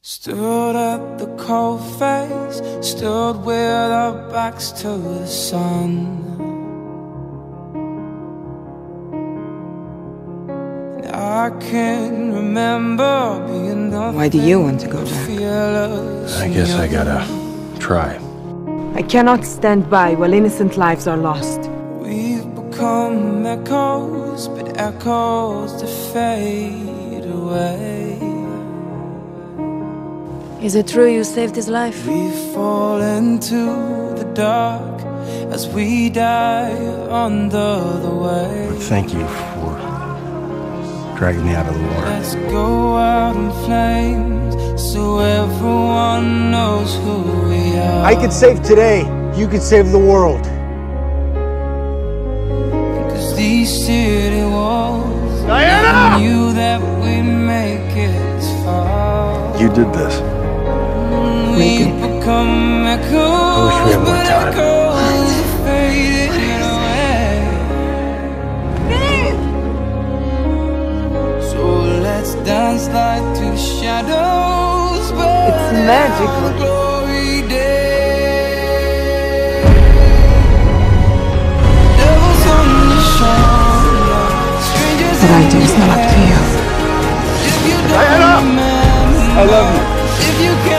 Stood at the cold face, stood with our backs to the sun. And I can remember being nothing. Why do you want to go back? I guess I gotta try. I cannot stand by while innocent lives are lost. We've become echoes, but echoes to fade away. Is it true you saved his life? We fall into the dark as we die under the wave. Thank you for dragging me out of the water. Let's go out in flames so everyone knows who we are. I could save today, you could save the world. Cause these city walls, Diana! knew that we'd make it this far. You did this. We've become echoes, I wish we had more time. echoes fading away. So let's dance like two shadows. It's magical. Glory day. Devil's on the shoulder. Strangers What I do is not up to you. if you don't Diana! remember, I love you. if you can't